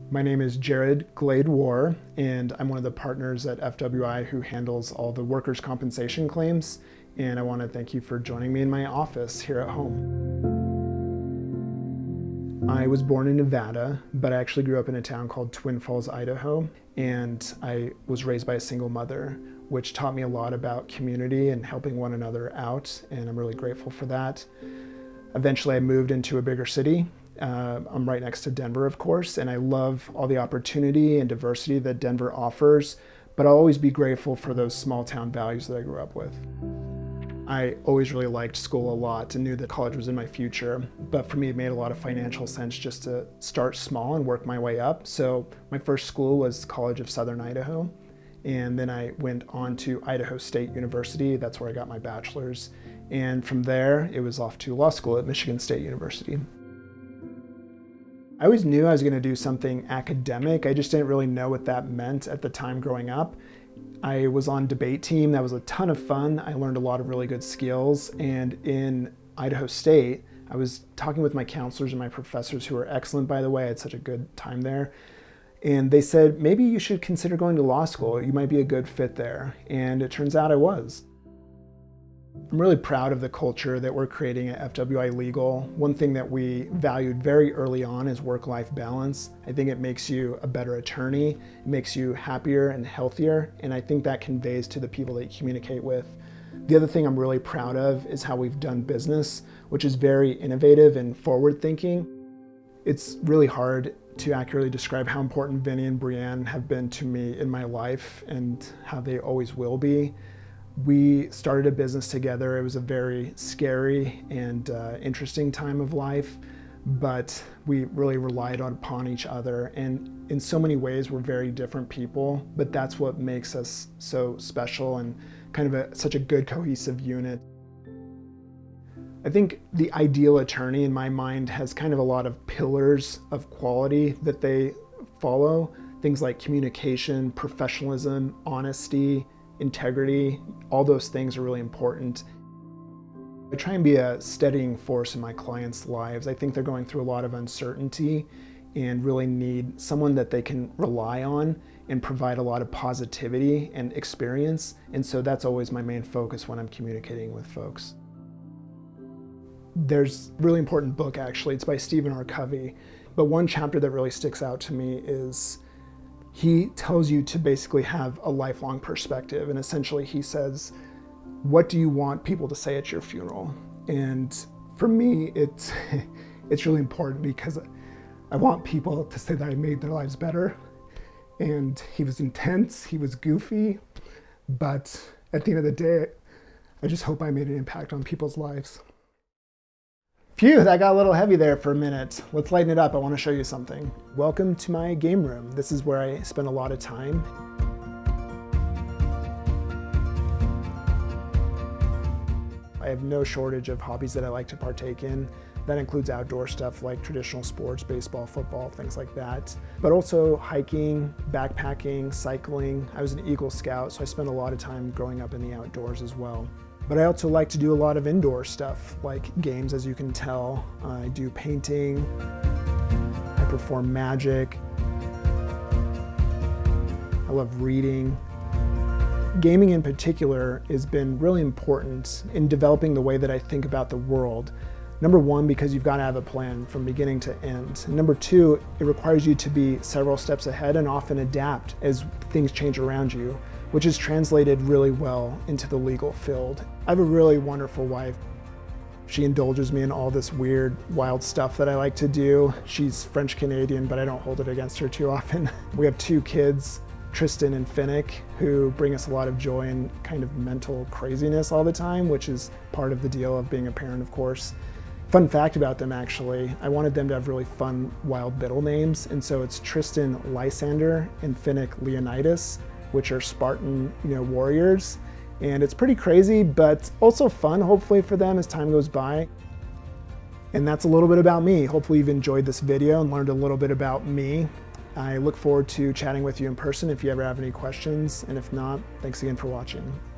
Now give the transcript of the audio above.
My name is Jared Glade-War, and I'm one of the partners at FWI who handles all the workers' compensation claims, and I want to thank you for joining me in my office here at home. I was born in Nevada, but I actually grew up in a town called Twin Falls, Idaho, and I was raised by a single mother, which taught me a lot about community and helping one another out, and I'm really grateful for that. Eventually I moved into a bigger city. I'm right next to Denver, of course, and I love all the opportunity and diversity that Denver offers, but I'll always be grateful for those small town values that I grew up with. I always really liked school a lot and knew that college was in my future, but for me it made a lot of financial sense just to start small and work my way up. So my first school was College of Southern Idaho, and then I went on to Idaho State University. That's where I got my bachelor's, and from there it was off to law school at Michigan State University. I always knew I was going to do something academic. I just didn't really know what that meant at the time growing up. I was on debate team. That was a ton of fun. I learned a lot of really good skills. And in Idaho State, I was talking with my counselors and my professors, who were excellent, by the way. I had such a good time there. And they said, maybe you should consider going to law school. You might be a good fit there. And it turns out I was. I'm really proud of the culture that we're creating at FWI Legal. One thing that we valued very early on is work-life balance. I think it makes you a better attorney, it makes you happier and healthier, and I think that conveys to the people that you communicate with. The other thing I'm really proud of is how we've done business, which is very innovative and forward-thinking. It's really hard to accurately describe how important Vinny and Brianne have been to me in my life and how they always will be. We started a business together. It was a very scary and interesting time of life, but we really relied upon each other. And in so many ways, we're very different people, but that's what makes us so special and kind of such a good cohesive unit. I think the ideal attorney in my mind has kind of a lot of pillars of quality that they follow. Things like communication, professionalism, honesty, integrity, all those things are really important. I try and be a steadying force in my clients' lives. I think they're going through a lot of uncertainty and really need someone that they can rely on and provide a lot of positivity and experience. And so that's always my main focus when I'm communicating with folks. There's a really important book, actually. It's by Stephen R. Covey. But one chapter that really sticks out to me is he tells you to basically have a lifelong perspective. And essentially he says, what do you want people to say at your funeral? And for me, it's really important because I want people to say that I made their lives better. And he was intense, he was goofy, but at the end of the day, I just hope I made an impact on people's lives. Phew, that got a little heavy there for a minute. Let's lighten it up. I want to show you something. Welcome to my game room. This is where I spend a lot of time. I have no shortage of hobbies that I like to partake in. That includes outdoor stuff like traditional sports, baseball, football, things like that. But also hiking, backpacking, cycling. I was an Eagle Scout, so I spent a lot of time growing up in the outdoors as well. But I also like to do a lot of indoor stuff, like games, as you can tell. I do painting, I perform magic, I love reading. Gaming in particular has been really important in developing the way that I think about the world. Number one, because you've got to have a plan from beginning to end. And number two, it requires you to be several steps ahead and often adapt as things change around you, which is translated really well into the legal field. I have a really wonderful wife. She indulges me in all this weird, wild stuff that I like to do. She's French-Canadian, but I don't hold it against her too often. We have two kids, Tristan and Finnick, who bring us a lot of joy and kind of mental craziness all the time, which is part of the deal of being a parent, of course. Fun fact about them, actually, I wanted them to have really fun, wild middle names, and so it's Tristan Lysander and Finnick Leonidas, which are Spartan, warriors. And it's pretty crazy, but also fun, hopefully, for them as time goes by. And that's a little bit about me. Hopefully you've enjoyed this video and learned a little bit about me. I look forward to chatting with you in person if you ever have any questions, and if not, thanks again for watching.